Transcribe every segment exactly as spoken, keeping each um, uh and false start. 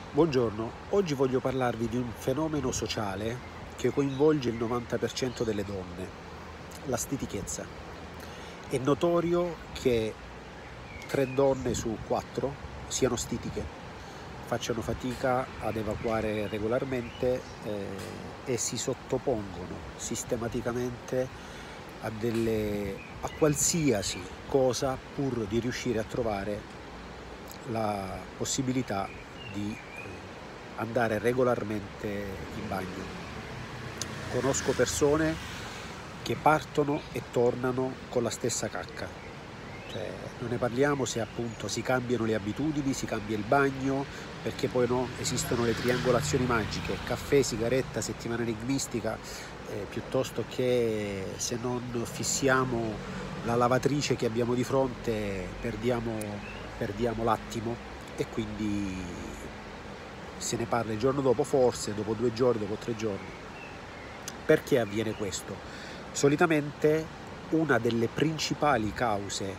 Buongiorno, oggi voglio parlarvi di un fenomeno sociale che coinvolge il novanta per cento delle donne, la stitichezza. È notorio che tre donne su quattro siano stitiche, facciano fatica ad evacuare regolarmente eh, e si sottopongono sistematicamente a, delle, a qualsiasi cosa pur di riuscire a trovare la possibilità di andare regolarmente in bagno. Conosco persone che partono e tornano con la stessa cacca, cioè non ne parliamo se appunto si cambiano le abitudini, si cambia il bagno, perché poi no, esistono le triangolazioni magiche, caffè, sigaretta, settimana enigmistica, eh, piuttosto che se non fissiamo la lavatrice che abbiamo di fronte perdiamo, perdiamo l'attimo e quindi se ne parla il giorno dopo, forse dopo due giorni, dopo tre giorni. Perché avviene questo? Solitamente una delle principali cause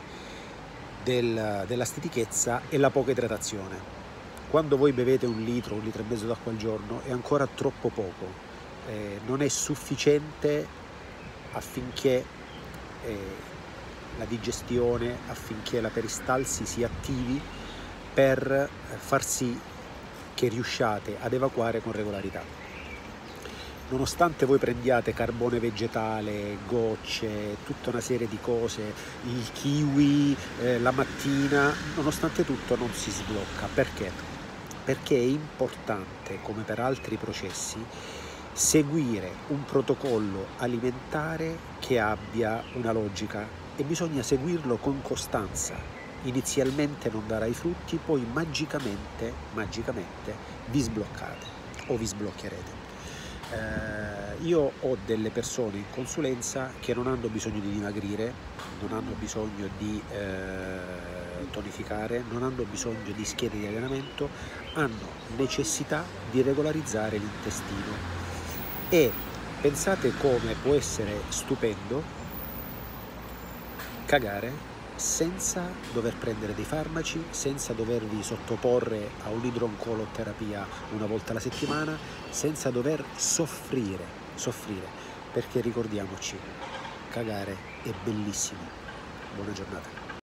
del, della stitichezza è la poca idratazione. Quando voi bevete un litro, un litro e mezzo d'acqua al giorno è ancora troppo poco, eh, non è sufficiente affinché eh, la digestione, affinché la peristalsi si attivi per far sì che riusciate ad evacuare con regolarità. Nonostante voi prendiate carbone vegetale, gocce, tutta una serie di cose, il kiwi, eh, la mattina, nonostante tutto non si sblocca. Perché? Perché è importante, come per altri processi, seguire un protocollo alimentare che abbia una logica e bisogna seguirlo con costanza. Inizialmente non darà i frutti, poi magicamente, magicamente vi sbloccate o vi sbloccherete. Eh, io ho delle persone in consulenza che non hanno bisogno di dimagrire, non hanno bisogno di eh, tonificare, non hanno bisogno di schede di allenamento, hanno necessità di regolarizzare l'intestino. E pensate come può essere stupendo cagare senza dover prendere dei farmaci, senza dovervi sottoporre a un'idroncoloterapia una volta alla settimana, senza dover soffrire, soffrire, perché ricordiamoci, cagare è bellissimo. Buona giornata.